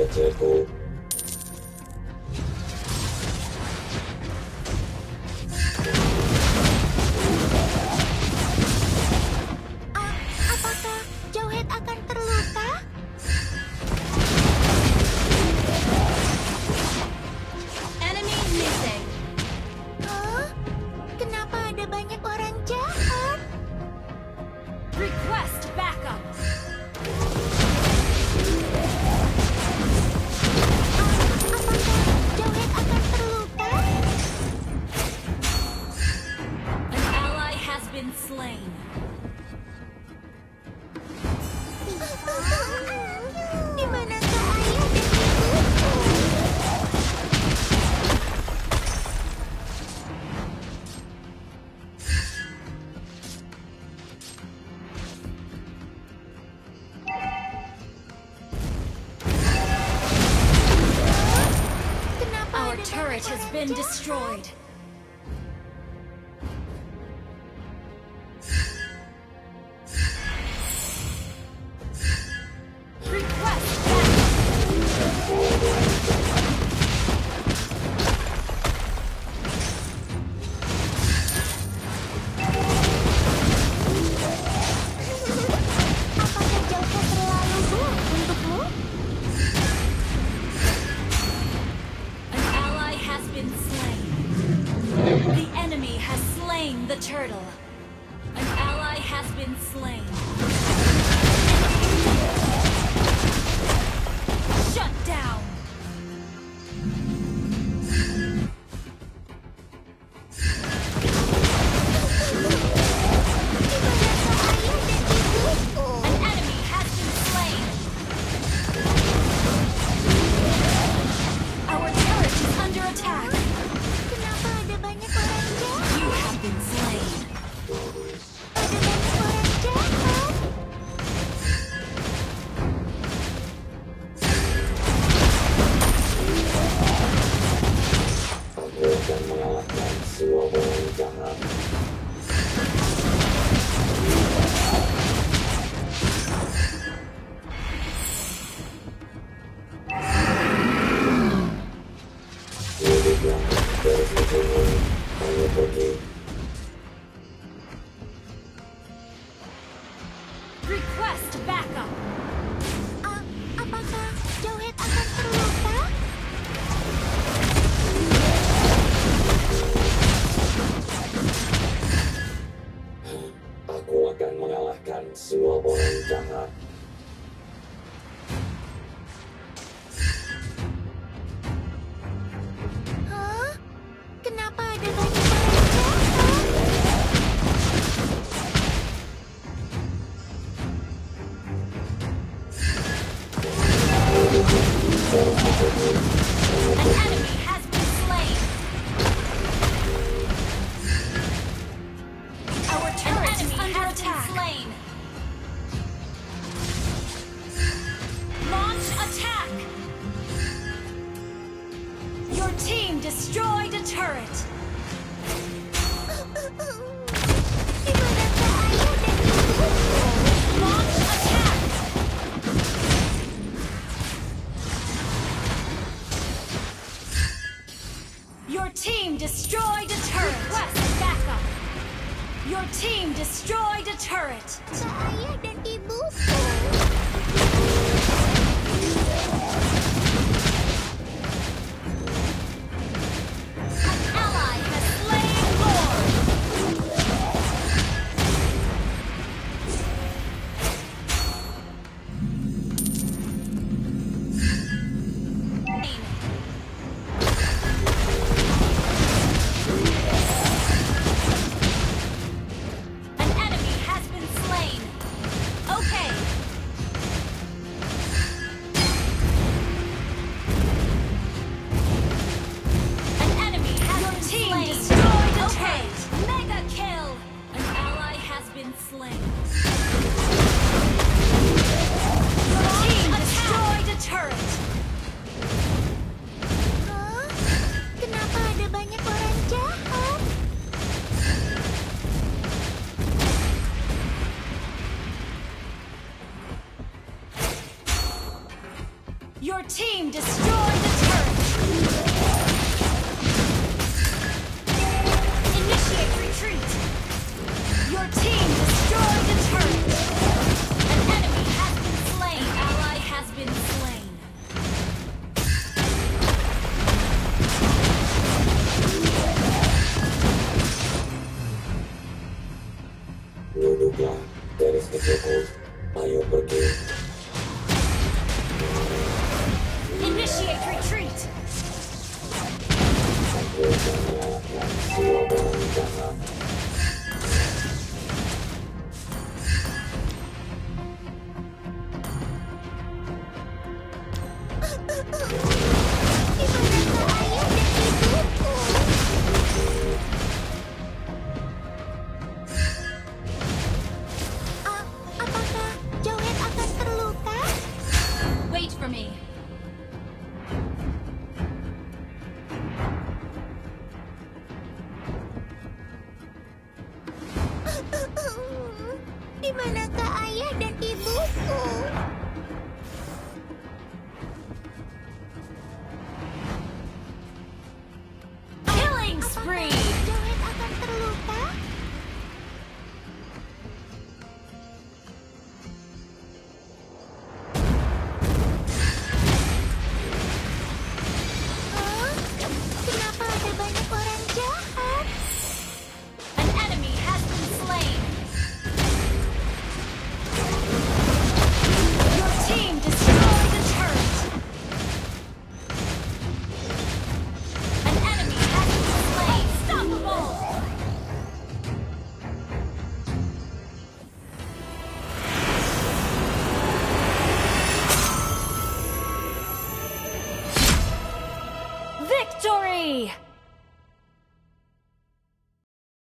kecilku. Apakah Jauhead akan terluka? Enemy missing. Hah? Kenapa ada banyak orang jahat? Request backup. Apakah Jauhead akan terluka? An ally has been slain. Di manakah ayah dan ibuku? Kenapa Our ada turret banyak has orang been jahat? destroyed. Request backup. Apakah Jauhead terlalu buruk untukmu? An ally has been slain. The enemy has slain the turtle. An ally has been slain. Shut down. An enemy has been slain. Our turret is under attack. Kenapa ada banyak orang jahat? You have been slain. Ada banyak orang jahat. Aku akan mengalahkan semua orang jahat. Hiduplah dari hidupmu, ayo pergi. Request backup. Apakah Jauhead akan terluka? Aku akan mengalahkan semua orang jahat. Hah? Kenapa ada banyak orang jahat? An enemy has been slain. Our turret is under attack. Launch attack. Your team destroyed a turret. Di manakah ayah dan ibuku? Launch attack. Your team destroyed a turret. Request backup. Your team destroyed a turret. Ayah dan ibuku. An ally has slain Lord. An enemy has been slain. Okay. An enemy has been slain. Destroyed a turret. Mega kill. An ally has been slain. Your team destroyed a turret. Hah? Kenapa ada banyak orang jahat? Your team destroyed the turret. Initiate retreat. Your team destroyed the turret. An enemy has been slain. Ally has been slain. Duduklah, garis kecilku. Ayo pergi. Initiate retreat. Sempurnakan semua orang jahat. Di manakah ayah dan ibuku? Apakah Joet akan terluka? Wait for me. Di manakah ayah dan ibuku?